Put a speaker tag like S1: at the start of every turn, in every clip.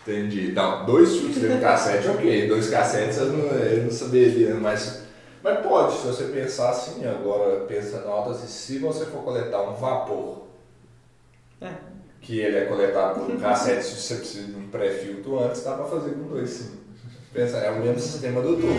S1: Entendi. Então, 2 chutes dentro do cassete, ok. 2 cassetes eu não saberia, mas pode, se você pensar assim, agora pensando alto assim, se você for coletar um vapor, que ele é coletado por um cassete, se você precisa de um pré-filtro antes, dá para fazer com 2 sim. Pensa, é o mesmo sistema do tubo.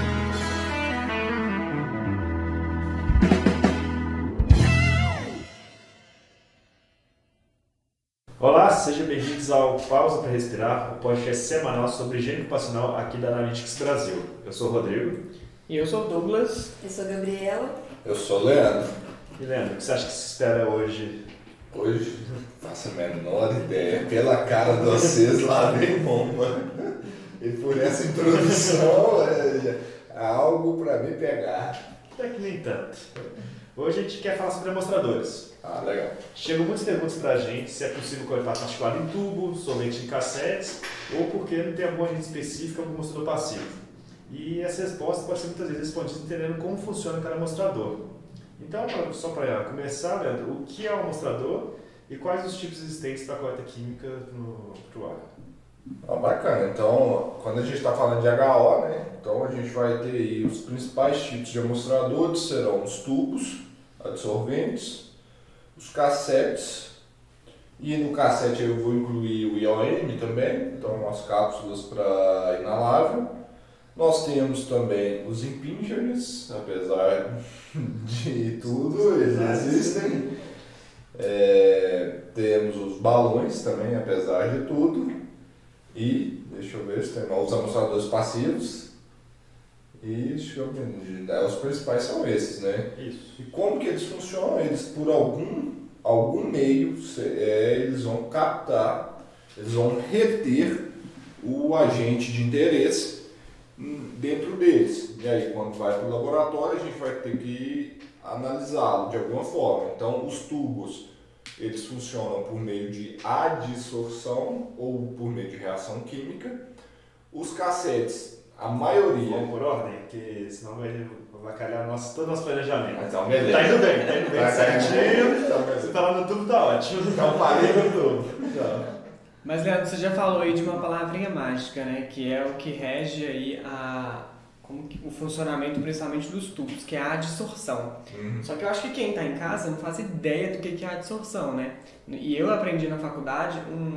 S2: Olá, sejam bem-vindos ao Pausa para Respirar, o podcast semanal sobre higiene ocupacional aqui da Analytics Brasil. Eu sou o Rodrigo.
S3: E eu sou o Douglas.
S4: Eu sou a Gabriela.
S1: Eu sou o Leandro.
S2: E Leandro, o que você acha que se espera hoje?
S1: Hoje, faço a menor ideia. Pela cara de vocês, lá vem bomba. E por essa introdução, é algo para me pegar.
S2: Até que nem tanto. Hoje a gente quer falar sobre amostradores.
S1: Ah, legal.
S2: Chegam muitas perguntas pra gente se é possível coletar particulado em tubo, somente em cassetes, ou porque não tem alguma agente específica para o amostrador passivo. E essa resposta pode ser muitas vezes respondida entendendo como funciona cada amostrador. Então, só para começar, Leandro, o que é um amostrador e quais os tipos existentes para coleta química no ar?
S1: Ah, bacana. Então, quando a gente está falando de HO, né? Então a gente vai ter aí os principais tipos de amostradores, serão os tubos adsorventes, os cassetes, e no cassete eu vou incluir o IOM também, então as cápsulas para inalável. Nós temos também os impingers, apesar de tudo, eles existem. Temos os balões também, apesar de tudo. E, deixa eu ver se tem os amostradores passivos. E, deixa eu ver, os principais são esses, né?
S2: Isso.
S1: E como que eles funcionam? Eles, por algum meio, eles vão captar, eles vão reter o agente de interesse dentro deles. E aí, quando vai para o laboratório, a gente vai ter que analisá-lo de alguma forma. Então, os tubos, eles funcionam por meio de adsorção ou por meio de reação química. Os cassetes, a maioria...
S2: Vamos por ordem, porque senão vai avacalhar todo o nosso planejamento.
S1: Então, beleza.
S2: Tá indo bem certinho.
S1: Então,
S2: Você tá lá no tubo, tá ótimo.
S1: então parei no tubo. Então.
S3: Mas, Leandro, você já falou aí de uma palavrinha mágica, né? Que é o que rege aí o funcionamento principalmente dos tubos, que é a adsorção. Só que eu acho que quem está em casa não faz ideia do que é a adsorção, né? E eu aprendi na faculdade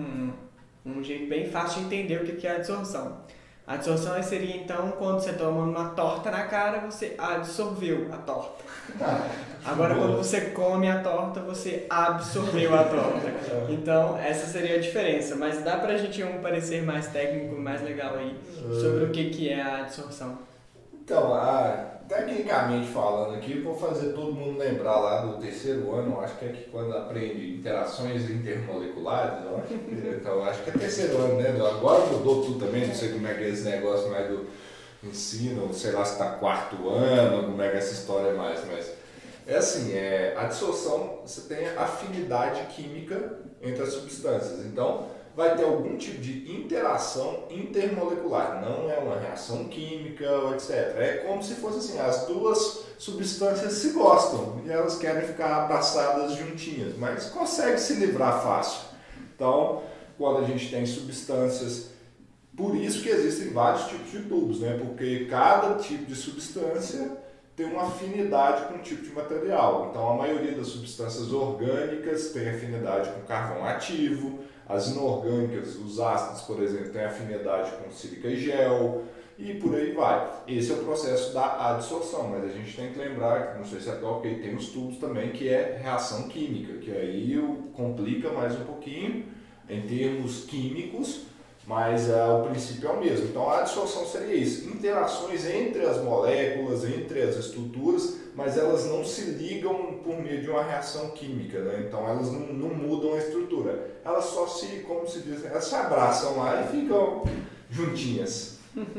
S3: um jeito bem fácil de entender o que é a adsorção. A adsorção seria, então, quando você toma uma torta na cara, você absorveu a torta. Agora, quando você come a torta, você absorveu a torta. Então, essa seria a diferença. Mas dá pra gente um parecer mais técnico, mais legal aí, sobre o que é a adsorção.
S1: Então, tecnicamente falando aqui, vou fazer todo mundo lembrar lá do terceiro ano, acho que é que quando aprende interações intermoleculares, eu acho que, então, acho que é terceiro ano, né? Agora mudou tudo também, não sei como é que é esse negócio mais do ensino, sei lá se está quarto ano, como é que é essa história mais, mas é assim, a dissolução, você tem afinidade química entre as substâncias, então vai ter algum tipo de interação intermolecular, não é uma reação química, etc. É como se fosse assim, as duas substâncias se gostam e elas querem ficar abraçadas juntinhas, mas consegue se livrar fácil. Então, quando a gente tem substâncias, por isso que existem vários tipos de tubos, né? Porque cada tipo de substância tem uma afinidade com um tipo de material. Então, a maioria das substâncias orgânicas tem afinidade com carvão ativo, as inorgânicas, os ácidos, por exemplo, têm afinidade com sílica e gel, e por aí vai. Esse é o processo da adsorção, mas a gente tem que lembrar, não sei se é ok, tem os tubos também, que é reação química, que aí complica mais um pouquinho em termos químicos, mas o princípio é o mesmo. Então a adsorção seria isso, interações entre as moléculas, entre as estruturas, mas elas não se ligam por meio de uma reação química, né? Então elas não mudam a estrutura, elas só como se diz, elas se abraçam lá e ficam juntinhas.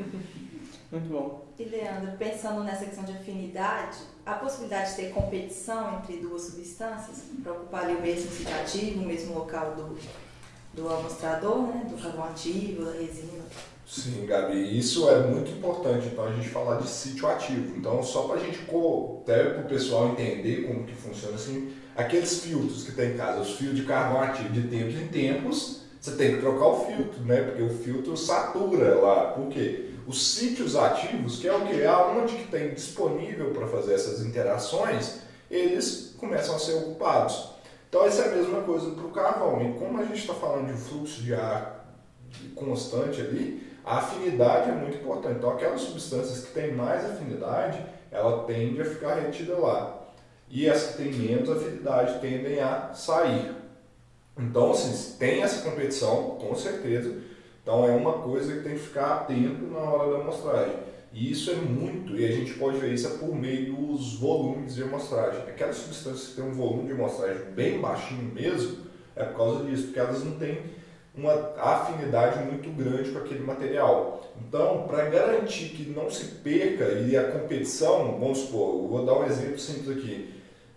S3: Muito bom.
S4: E Leandro, pensando nessa questão de afinidade, a possibilidade de ter competição entre duas substâncias para ocupar ali o mesmo sítio ativo, o mesmo local do amostrador, né? Do carvão ativo, da resina.
S1: Sim, Gabi, isso é muito importante, então a gente falar de sítio ativo. Então, só para a gente, até para o pessoal entender como que funciona assim, aqueles filtros que tem em casa, os fios de carvão ativo, de tempos em tempos, você tem que trocar o filtro, né? Porque o filtro satura lá. Por quê? Os sítios ativos, que é o que? Aonde que tem disponível para fazer essas interações, eles começam a ser ocupados. Então, essa é a mesma coisa para o carvão. E como a gente está falando de um fluxo de ar constante ali, a afinidade é muito importante. Então, aquelas substâncias que têm mais afinidade, ela tende a ficar retida lá. E as que têm menos afinidade tendem a sair. Então, assim, tem essa competição, com certeza. Então, é uma coisa que tem que ficar atento na hora da amostragem. E isso é muito, e a gente pode ver isso por meio dos volumes de amostragem. Aquelas substâncias que têm um volume de amostragem bem baixinho mesmo, é por causa disso, porque elas não têm uma afinidade muito grande com aquele material. Então, para garantir que não se perca e a competição, vamos supor, eu vou dar um exemplo simples aqui,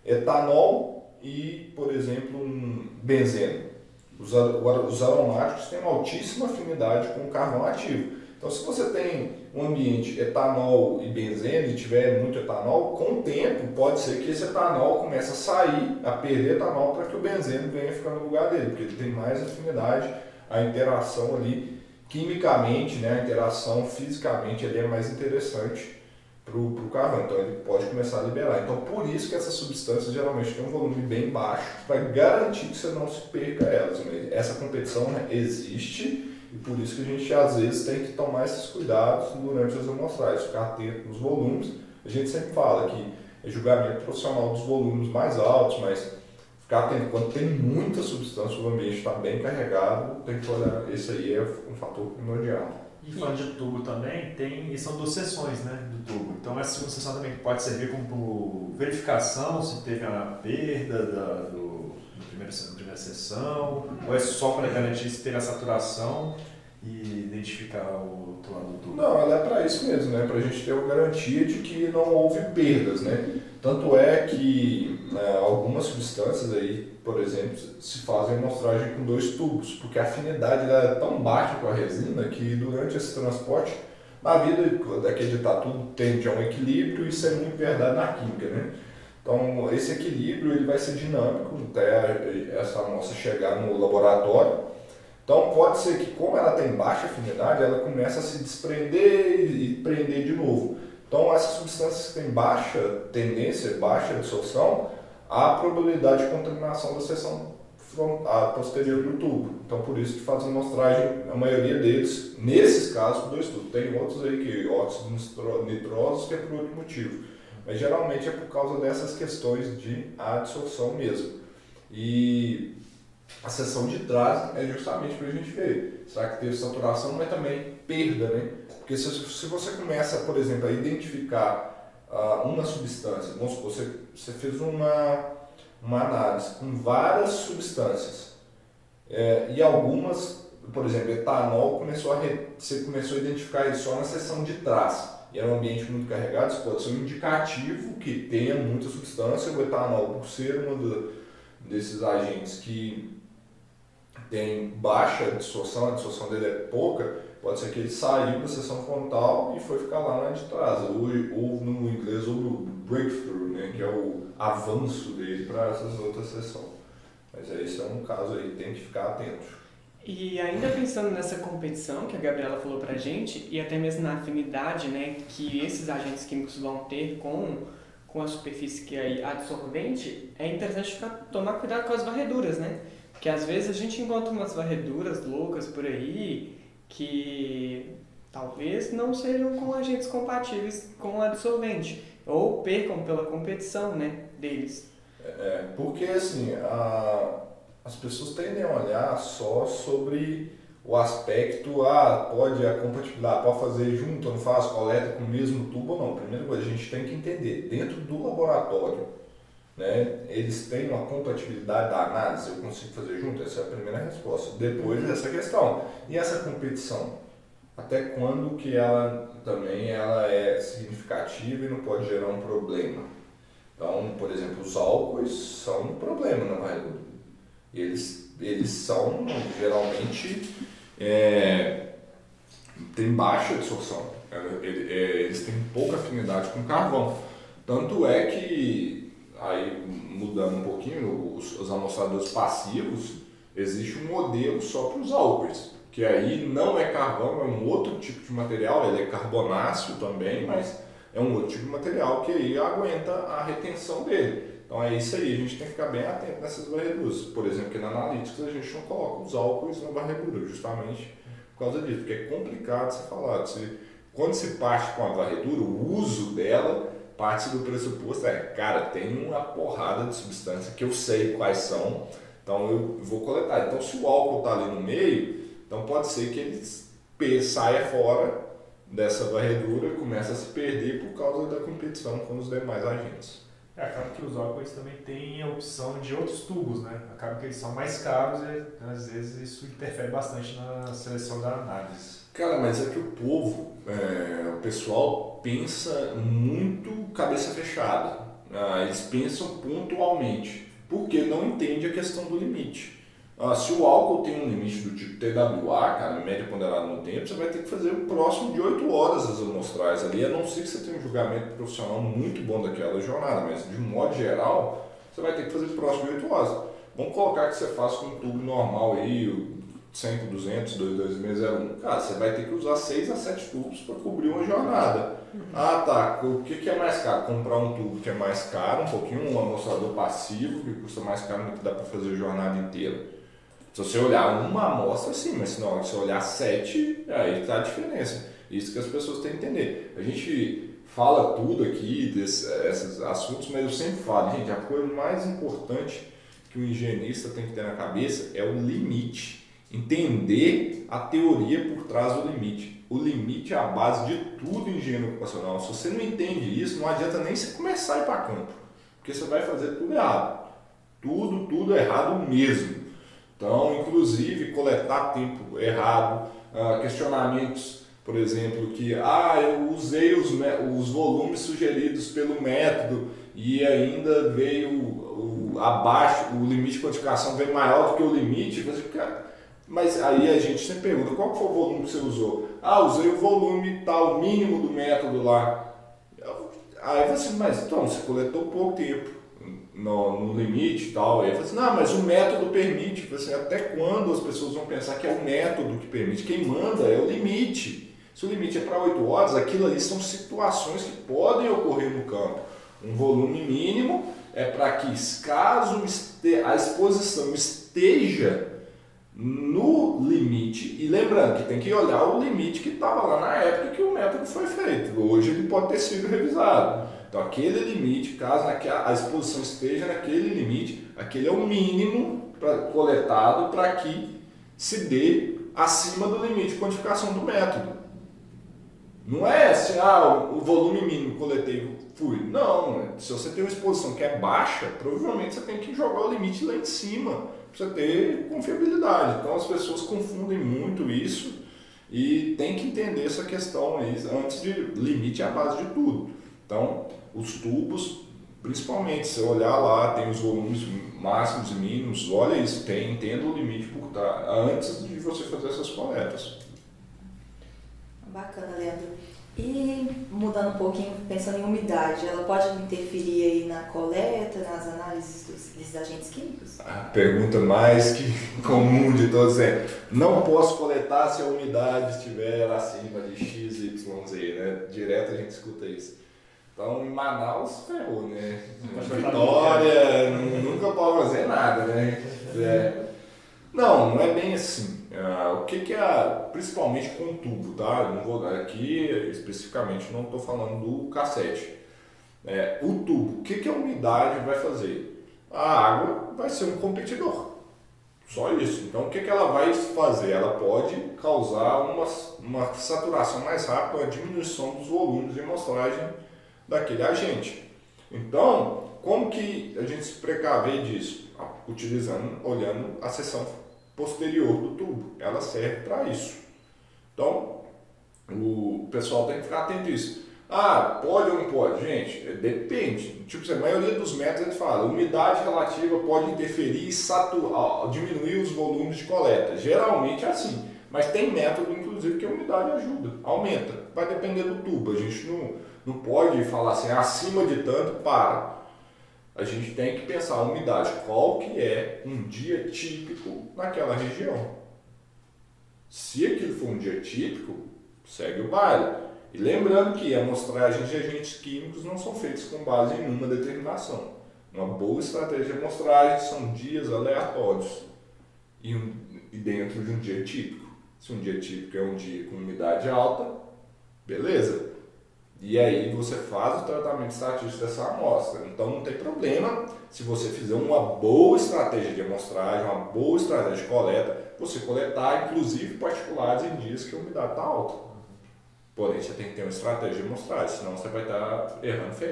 S1: etanol e, por exemplo, um benzeno. Os aromáticos têm uma altíssima afinidade com o carvão ativo. Então, se você tem um ambiente etanol e benzeno e tiver muito etanol, com o tempo pode ser que esse etanol comece a sair, a perder etanol para que o benzeno venha ficar no lugar dele, porque ele tem mais afinidade, a interação ali, quimicamente, né, a interação fisicamente ele é mais interessante para o carvão, então ele pode começar a liberar. Então, por isso que essas substâncias geralmente têm um volume bem baixo, para garantir que você não se perca elas. Essa competição, né, existe. E por isso que a gente, às vezes, tem que tomar esses cuidados durante as amostragens, ficar atento nos volumes. A gente sempre fala que é julgamento profissional dos volumes mais altos, mas ficar atento. Quando tem muita substância, o ambiente está bem carregado, tem que olhar. Esse aí é um fator primordial.
S2: E falando de tubo também, são 2 seções, né, do tubo. Então, essa segunda seção também pode servir como verificação se teve a perda da primeira sessão, ou é só para garantir se teve a saturação e identificar o outro lado do tubo?
S1: Não, ela é para isso mesmo, né? Para a gente ter a garantia de que não houve perdas, né? Tanto é que algumas substâncias aí, por exemplo, se fazem amostragem com 2 tubos, porque a afinidade é tão baixa com a resina que durante esse transporte, na vida daquele tudo tende a um equilíbrio, e isso é muito verdade na química, né? Então, esse equilíbrio ele vai ser dinâmico até essa amostra chegar no laboratório. Então, pode ser que, como ela tem baixa afinidade, ela começa a se desprender e prender de novo. Então, essas substâncias que têm baixa tendência, baixa absorção, há probabilidade de contaminação da seção posterior do tubo. Então, por isso que faz amostragem, a maioria deles, nesses casos, com 2 tubos. Tem outros aí que óxidos nitrosos, que é por outro motivo. Mas geralmente é por causa dessas questões de adsorção mesmo. E a seção de trás é justamente para a gente ver. Será que teve saturação, mas também perda, né? Porque se você começa, por exemplo, a identificar uma substância, vamos supor, você fez uma análise com várias substâncias e algumas, por exemplo, etanol, você começou a identificar isso só na seção de trás. E é um ambiente muito carregado, isso pode ser um indicativo que tenha muita substância. O etanol, por ser desses agentes que tem baixa absorção, a absorção dele é pouca, pode ser que ele saiu da seção frontal e foi ficar lá na de trás, ou no inglês o breakthrough, né, que é o avanço dele para essas outras seções. Mas esse é um caso aí, tem que ficar atento.
S3: E ainda pensando nessa competição que a Gabriela falou pra gente, e até mesmo na afinidade, né, que esses agentes químicos vão ter com a superfície que é adsorvente, é interessante tomar cuidado com as varreduras, né? Porque às vezes a gente encontra umas varreduras loucas por aí que talvez não sejam com agentes compatíveis com o adsorvente, ou percam pela competição, né, deles.
S1: Porque assim, as pessoas tendem a olhar só sobre o aspecto, pode a compatibilidade, pode fazer junto ou não faz, coleta com o mesmo tubo ou não. Primeira coisa, a gente tem que entender, dentro do laboratório, né, eles têm uma compatibilidade da análise, eu consigo fazer junto? Essa é a primeira resposta. Depois, essa questão. E essa competição? Até quando que ela é significativa e não pode gerar um problema? Então, por exemplo, os álcoois são um problema na varredura. Eles são, geralmente, têm baixa absorção. Eles têm pouca afinidade com carvão. Tanto é que, aí mudando um pouquinho, os amostradores passivos, existe um modelo só para os álcoois, que aí não é carvão, é um outro tipo de material, ele é carbonáceo também, mas é um outro tipo de material que aí aguenta a retenção dele. Então é isso aí, a gente tem que ficar bem atento nessas varreduras. Por exemplo, aqui na Analytics a gente não coloca os álcoois na varredura, justamente por causa disso, porque é complicado você falar. Quando se parte com a varredura, o uso dela parte do pressuposto cara, tem uma porrada de substância que eu sei quais são, então eu vou coletar. Então se o álcool está ali no meio, então pode ser que ele saia fora dessa varredura e comece a se perder por causa da competição com os demais agentes.
S2: Acaba que os álcoois também têm a opção de outros tubos, né? Acaba que eles são mais caros e às vezes isso interfere bastante na seleção da análise.
S1: Cara, mas é que o povo, o pessoal pensa muito cabeça fechada. Eles pensam pontualmente, porque não entende a questão do limite. Se o álcool tem um limite do tipo TWA, cara, média ponderada no tempo, você vai ter que fazer o próximo de 8 horas as amostrais ali, a não ser que você tenha um julgamento profissional muito bom daquela jornada, mas de um modo geral, você vai ter que fazer o próximo de 8 horas. Vamos colocar que você faça com um tubo normal aí, o 100 por 200, 22601. Cara, você vai ter que usar 6 a 7 tubos para cobrir uma jornada. Tá. O que é mais caro? Comprar um tubo que é mais caro, um pouquinho, um amostrador passivo, que custa mais caro do que dá para fazer a jornada inteira. Se você olhar uma amostra, sim, mas se não, se você olhar 7, aí está a diferença. Isso que as pessoas têm que entender. A gente fala tudo aqui, desses assuntos, mas eu sempre falo, gente, a coisa mais importante que o higienista tem que ter na cabeça é o limite. Entender a teoria por trás do limite. O limite é a base de tudo em higiene ocupacional. Se você não entende isso, não adianta nem você começar a ir para campo, porque você vai fazer tudo errado. Tudo errado mesmo. Então, inclusive, coletar tempo errado, questionamentos, por exemplo, que eu usei os volumes sugeridos pelo método e ainda veio abaixo, o limite de quantificação veio maior do que o limite. Mas aí a gente sempre pergunta, qual foi o volume que você usou? Usei o volume tal, mínimo do método lá. Aí você, mas então, você coletou pouco tempo no limite e tal. Aí você, mas o método permite. Assim, até quando as pessoas vão pensar que é o método que permite? Quem manda é o limite. Se o limite é para 8 horas, aquilo ali são situações que podem ocorrer no campo. Um volume mínimo é para que, caso a exposição esteja no limite, e lembrando que tem que olhar o limite que estava lá na época que o método foi feito. Hoje ele pode ter sido revisado. Então aquele limite, caso a exposição esteja naquele limite, aquele é o mínimo coletado para que se dê acima do limite de quantificação do método. Não é assim, o volume mínimo coletei, fui. Não, se você tem uma exposição que é baixa, provavelmente você tem que jogar o limite lá em cima, para você ter confiabilidade. Então as pessoas confundem muito isso e tem que entender essa questão aí, antes de limite é a base de tudo. Então, os tubos, principalmente, se você olhar lá, tem os volumes máximos e mínimos, olha isso, entenda o limite por trás, antes de você fazer essas coletas.
S4: Bacana, Leandro. E mudando um pouquinho, pensando em umidade, ela pode interferir aí na coleta, nas análises desses agentes químicos?
S1: A pergunta mais comum de todos é: não posso coletar se a umidade estiver acima de X, Y, Z, né? Direto a gente escuta isso. Então, em Manaus, ferrou, né? Vitória, nunca pode fazer nada, né? Não é bem assim. O que é, principalmente com tubo, tá? Eu não vou aqui especificamente, não estou falando do cassete. O tubo, o que a umidade vai fazer? A água vai ser um competidor. Só isso. Então, o que ela vai fazer? Ela pode causar uma saturação mais rápida, uma diminuição dos volumes de amostragem daquele agente. Então, como que a gente se precaver disso? Olhando a seção posterior do tubo. Ela serve para isso. Então, o pessoal tem que ficar atento a isso. Pode ou não pode? Gente, depende. Tipo, a maioria dos métodos a gente fala, umidade relativa pode interferir e diminuir os volumes de coleta. Geralmente é assim. Mas tem método, inclusive, que a umidade ajuda, aumenta. Vai depender do tubo. A gente não pode falar assim, acima de tanto, para. a gente tem que pensar a umidade, qual que é um dia típico naquela região. Se aquilo for um dia típico, segue o baile. E lembrando que amostragens de agentes químicos não são feitas com base em uma determinação. Uma boa estratégia de amostragem são dias aleatórios e dentro de um dia típico. Se um dia típico é um dia com umidade alta, beleza. E aí você faz o tratamento estatístico dessa amostra. Então não tem problema se você fizer uma boa estratégia de amostragem, uma boa estratégia de coleta, você coletar inclusive particulares em dias que a umidade está alta. Porém, você tem que ter uma estratégia de amostragem, senão você vai estar errando feio.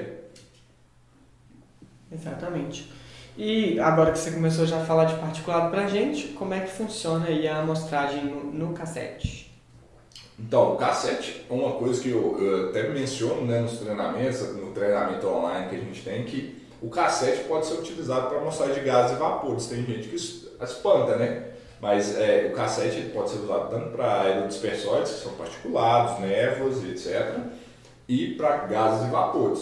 S3: Exatamente. E agora que você começou já a falar de particulado pra gente, como é que funciona aí a amostragem no cassete?
S1: Então, o cassete é uma coisa que eu até menciono, né, nos treinamentos, no treinamento online que a gente tem, que o cassete pode ser utilizado para amostragem de gases e vapores. Tem gente que espanta, né? Mas o cassete ele pode ser usado tanto para aerodispersóides, que são particulados, névoas, etc., e para gases e vapores.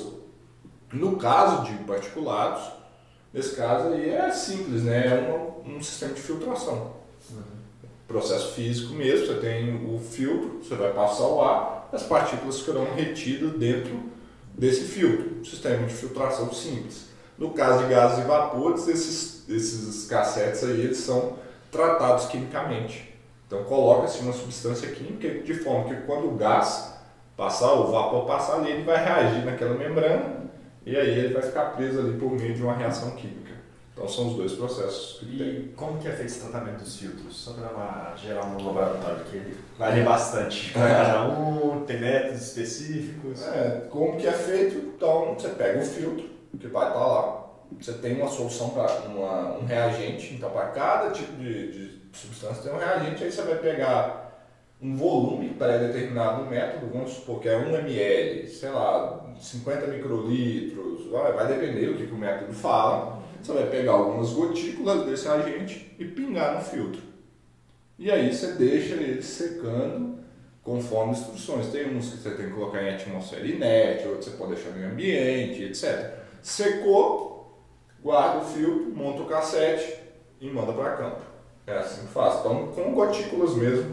S1: No caso de particulados, nesse caso aí é simples, né? É um sistema de filtração. Processo físico mesmo, você tem o filtro, você vai passar o ar, as partículas ficarão retidas dentro desse filtro, sistema de filtração simples. No caso de gases e vapores, esses cassetes aí eles são tratados quimicamente. Então coloca-se uma substância química de forma que quando o gás passar, o vapor passar ali, ele vai reagir naquela membrana e aí ele vai ficar preso ali por meio de uma reação química. Então são os dois processos que tem.
S2: E como que é feito esse tratamento dos filtros? Só para gerar um laboratório, que ele varia bastante. Cada um tem métodos específicos.
S1: Como que é feito? Então você pega o filtro, que vai estar lá. Você tem uma solução para um reagente. Então para cada tipo de substância tem um reagente. Aí você vai pegar um volume pré-determinado no método. Vamos supor que é 1 ml, sei lá, 50 microlitros. Vai depender do que o método fala. Você vai pegar algumas gotículas desse agente e pingar no filtro. E aí você deixa ele secando conforme instruções. Tem uns que você tem que colocar em atmosfera inerte, outros você pode deixar no meio ambiente, etc. Secou, guarda o filtro, monta o cassete e manda para campo. É assim que faz. Então com gotículas mesmo,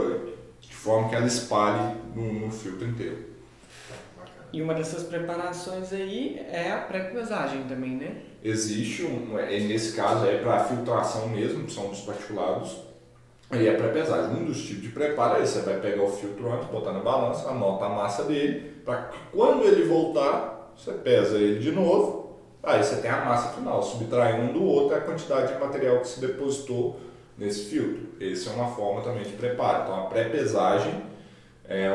S1: de forma que ela espalhe no filtro inteiro.
S3: E uma dessas preparações aí é a pré-pesagem também, né?
S1: Existe, nesse caso é para filtração mesmo, são dos particulados, e é pré-pesagem. Um dos tipos de preparo é esse, você vai pegar o filtro antes, botar na balança, anota a massa dele, para que quando ele voltar, você pesa ele de novo, aí você tem a massa final, subtrai um do outro a quantidade de material que se depositou nesse filtro. Essa é uma forma também de preparo. Então a pré-pesagem é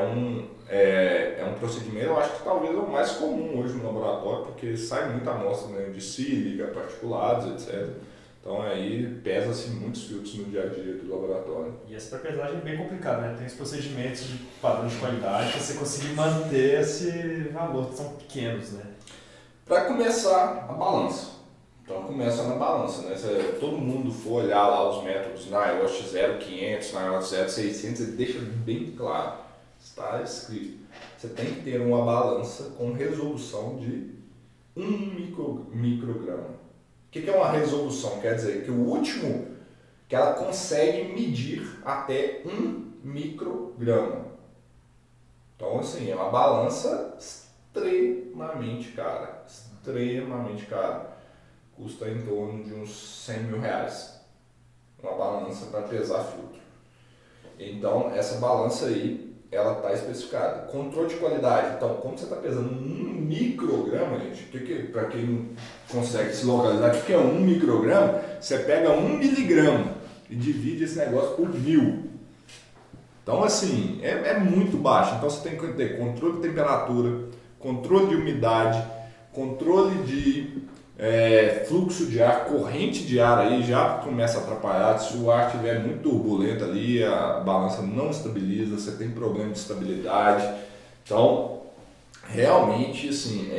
S1: um procedimento, eu acho que talvez é o mais comum hoje no laboratório, porque sai muita amostra, né, de sílica, particulados, etc. Então aí pesa-se muitos filtros no dia a dia do laboratório.
S2: E essa pré-pesagem é bem complicada, né? Tem os procedimentos de padrão de qualidade para você conseguir manter esse valor, que são pequenos, né?
S1: Para começar, a balança. Então começa na balança, né? Se todo mundo for olhar lá os métodos na IOSH 0500, na IOSH 0600, ele deixa bem claro, está escrito. Você tem que ter uma balança com resolução de 1 micrograma. O que é uma resolução? Quer dizer que o último, que ela consegue medir até 1 micrograma. Então assim, é uma balança extremamente cara. Extremamente cara. Custa em torno de uns 100 mil reais. Uma balança para pesar filtro. Então essa balança aí, ela está especificada. Controle de qualidade. Então, como você está pesando 1 micrograma, gente, para quem não consegue se localizar, o que é 1 micrograma? Você pega 1 miligrama e divide esse negócio por 1000. Então, assim, é muito baixo. Então, você tem que ter controle de temperatura, controle de umidade, controle de fluxo de ar, corrente de ar aí já começa a atrapalhar. Se o ar estiver muito turbulento ali, a balança não estabiliza, você tem problema de estabilidade. Então, realmente, assim,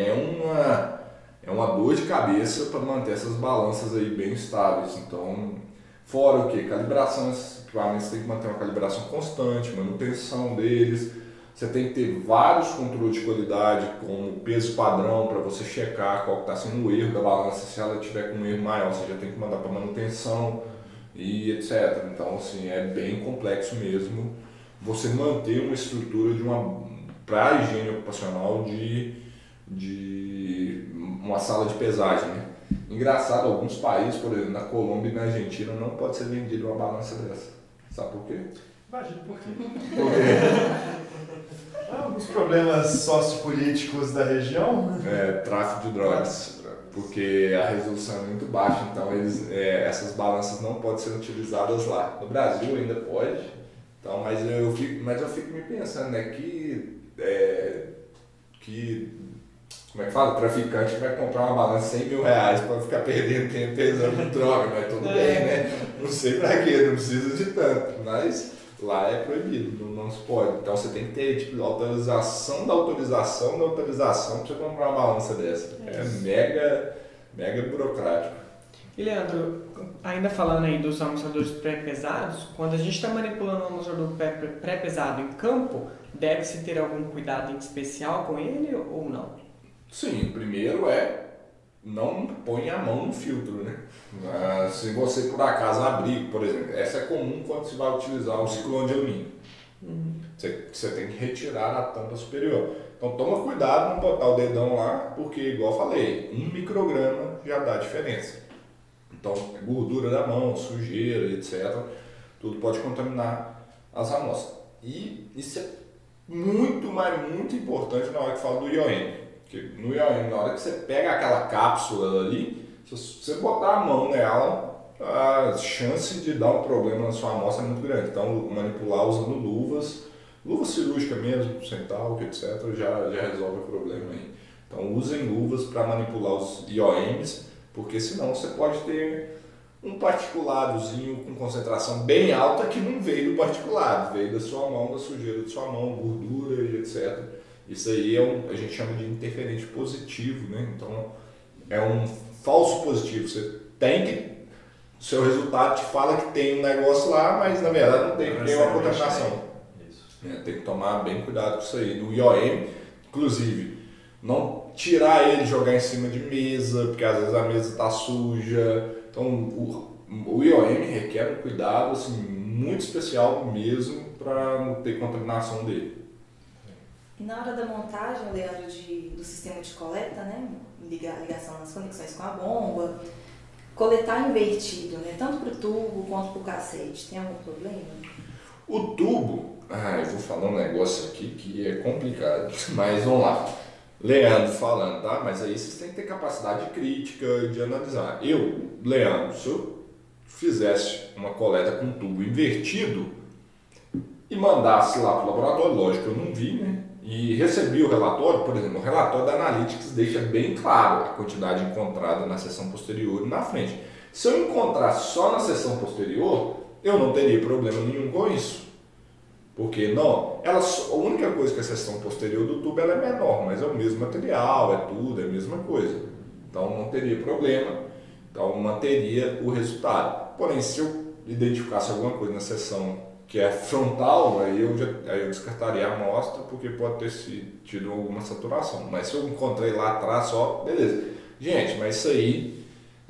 S1: é uma dor de cabeça para manter essas balanças aí bem estáveis. Então, fora o que? Calibração, esses equipamentos tem que manter uma calibração constante, manutenção deles. Você tem que ter vários controles de qualidade, como peso padrão, para você checar qual está sendo o erro da balança. Se ela tiver com um erro maior, você já tem que mandar para manutenção e etc. Então, assim, é bem complexo mesmo você manter uma estrutura para a higiene ocupacional de uma sala de pesagem, né? Engraçado, alguns países, por exemplo, na Colômbia e na Argentina, não pode ser vendida uma balança dessa. Sabe por quê?
S2: Imagina por quê.
S1: Por quê?
S2: Alguns problemas sociopolíticos da região.
S1: Tráfico de drogas. Porque a resolução é muito baixa, então essas balanças não podem ser utilizadas lá. No Brasil ainda pode, então, mas eu fico me pensando, né, como é que fala? O traficante vai comprar uma balança de 100 mil reais para ficar perdendo tempo pesando droga, mas tudo bem, né? Não sei pra quê, não precisa de tanto, mas lá é proibido, não se pode. Então você tem que ter tipo, autorização da autorização para você comprar uma balança dessa. É mega burocrático.
S3: E Leandro, ainda falando aí dos amostradores pré-pesados, quando a gente está manipulando um amostrador pré-pesado em campo, deve-se ter algum cuidado em especial com ele ou não?
S1: Sim, o primeiro não põe a mão no filtro, né? Se você por acaso abrir, por exemplo, essa é comum quando você vai utilizar um ciclone de alumínio. Você tem que retirar a tampa superior. Então toma cuidado não botar o dedão lá, porque igual eu falei, 1 micrograma já dá diferença. Então gordura da mão, sujeira, etc. Tudo pode contaminar as amostras. E isso é muito, mas muito importante na hora que fala do IOM. Porque no IOM, na hora que você pega aquela cápsula ali, se você botar a mão nela, a chance de dar um problema na sua amostra é muito grande. Então, manipular usando luvas cirúrgicas mesmo, sem talco, etc., já resolve o problema aí. Então, usem luvas para manipular os IOMs, porque senão você pode ter um particuladozinho com concentração bem alta que não veio do particulado, veio da sua mão, da sujeira da sua mão, gordura e etc. Isso aí a gente chama de interferente positivo, né? Então é um falso positivo. Seu resultado te fala que tem um negócio lá, mas na verdade não tem uma contaminação. Tem que tomar bem cuidado com isso aí. No IOM, inclusive, não tirar ele e jogar em cima de mesa, porque às vezes a mesa está suja. Então o IOM requer um cuidado assim, muito especial mesmo para não ter contaminação dele.
S4: E na hora da montagem, Leandro, do sistema de coleta, né, ligação nas conexões com a bomba, coletar invertido, né, tanto para o tubo quanto para o cassete, tem algum problema?
S1: O tubo, eu vou falar um negócio aqui que é complicado, mas vamos lá. Leandro falando, tá? Mas aí vocês têm que ter capacidade crítica de analisar. Leandro, se eu fizesse uma coleta com tubo invertido e mandasse lá para o laboratório, lógico que eu não vi, né? E recebi o relatório, por exemplo, o relatório da Analytics deixa bem claro a quantidade encontrada na seção posterior e na frente. Se eu encontrar só na seção posterior, eu não teria problema nenhum com isso. Porque a única coisa que a seção posterior do tubo ela é menor, mas é o mesmo material, é tudo, é a mesma coisa. Então não teria problema, então manteria o resultado. Porém, se eu identificasse alguma coisa na seção que é frontal, aí eu descartaria a amostra, porque pode ter tido alguma saturação. Mas se eu encontrei lá atrás só, beleza. Gente, mas isso aí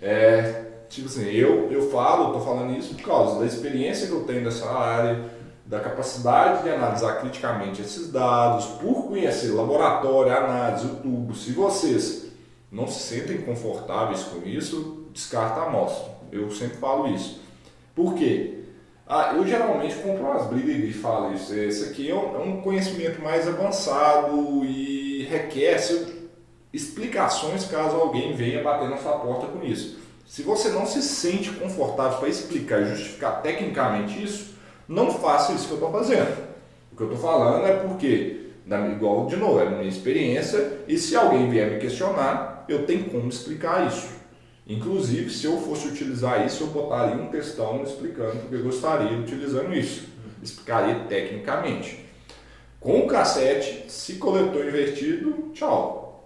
S1: tipo assim, eu tô falando isso por causa da experiência que eu tenho nessa área, da capacidade de analisar criticamente esses dados, por conhecer laboratório, análise, o tubo. Se vocês não se sentem confortáveis com isso, descarta a amostra. Eu sempre falo isso. Por quê? Eu geralmente compro umas brigas e falo isso. Esse aqui é um conhecimento mais avançado e requer explicações caso alguém venha bater na sua porta com isso. Se você não se sente confortável para explicar e justificar tecnicamente isso, não faça isso que eu estou fazendo. O que eu estou falando é porque, igual de novo, é a minha experiência e se alguém vier me questionar, eu tenho como explicar isso. Inclusive, se eu fosse utilizar isso, eu botaria um textão explicando porque eu gostaria utilizando isso. Explicaria tecnicamente. Com o cassete, se coletou invertido, tchau.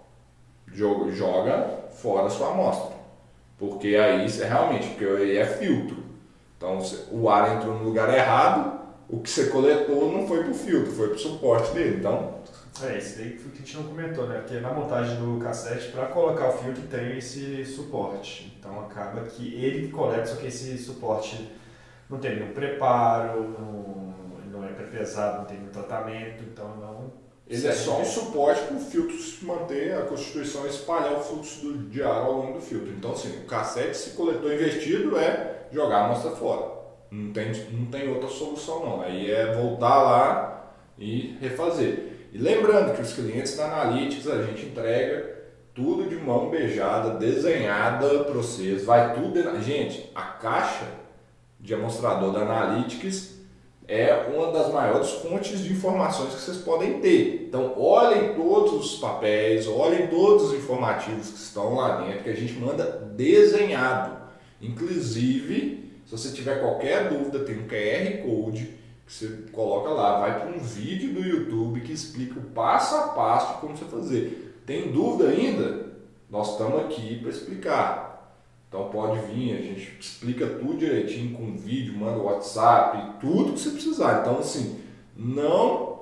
S1: Joga fora a sua amostra. Porque aí realmente, porque aí é filtro. Então o ar entrou no lugar errado o que você coletou não foi para o filtro, foi para o suporte dele. Então,
S2: isso daí que a gente não comentou, né? Porque na montagem do cassete, para colocar o filtro tem esse suporte. Então acaba que ele coleta, só que esse suporte não tem nenhum preparo, não é pré-pesado, não tem nenhum tratamento, então não...
S1: Ele é só um suporte para o filtro se manter a constituição e espalhar o fluxo de ar ao longo do filtro. Então, assim, o cassete, se coletou invertido, é jogar a amostra fora. Não tem outra solução, não. Aí é voltar lá e refazer. E lembrando que os clientes da Analytics a gente entrega tudo de mão beijada, desenhada para vocês. Vai tudo... Gente, a caixa de amostrador da Analytics é uma das maiores fontes de informações que vocês podem ter. Então, olhem todos os papéis, olhem todos os informativos que estão lá dentro, que a gente manda desenhado. Inclusive, se você tiver qualquer dúvida, tem um QR Code que você coloca lá, vai para um vídeo do YouTube que explica o passo a passo de como você fazer. Tem dúvida ainda? Nós estamos aqui para explicar. Então pode vir, a gente explica tudo direitinho com vídeo, manda WhatsApp, tudo que você precisar. Então assim, não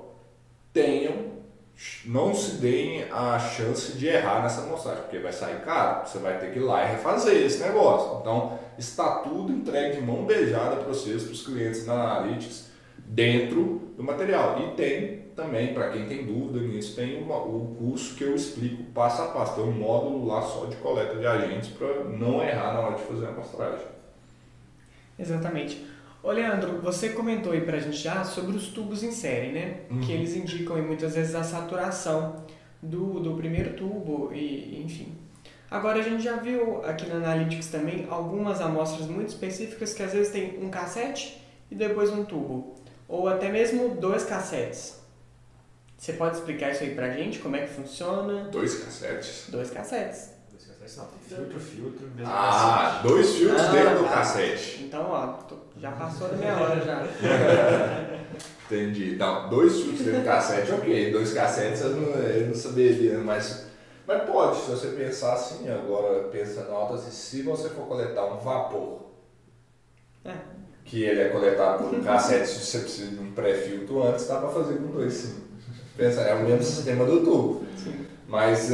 S1: se deem a chance de errar nessa amostragem, porque vai sair caro, você vai ter que ir lá e refazer esse negócio. Então está tudo entregue de mão beijada para vocês, para os clientes da Analytics, dentro do material. E tem também, para quem tem dúvida nisso, tem o curso que eu explico passo a passo. Tem um módulo lá só de coleta de agentes para não errar na hora de fazer a amostragem.
S3: Exatamente. Ô Leandro, você comentou aí pra gente já sobre os tubos em série, né? Que eles indicam aí muitas vezes a saturação do primeiro tubo e enfim. Agora a gente já viu aqui na Analytics também algumas amostras muito específicas que às vezes tem um cassete e depois um tubo. Ou até mesmo 2 cassetes. Você pode explicar isso aí pra gente? Como é que funciona?
S1: 2 cassetes?
S3: 2 cassetes.
S2: 2 cassetes não, tem filtro, mesmo
S1: cassete. 2 filtros dentro do cassete.
S3: Então, ó, já passou da minha hora já.
S1: Entendi. Então, 2 filtros dentro do cassete, ok. 2 cassetes eu não saberia, mas pode, se você pensar assim, agora pensa na alta, se você for coletar um vapor, que ele é coletado por um cassete, se você precisa de um pré-filtro antes, dá para fazer com 2 sim. Pensa, é o mesmo sistema do tubo.
S3: Sim.
S1: Mas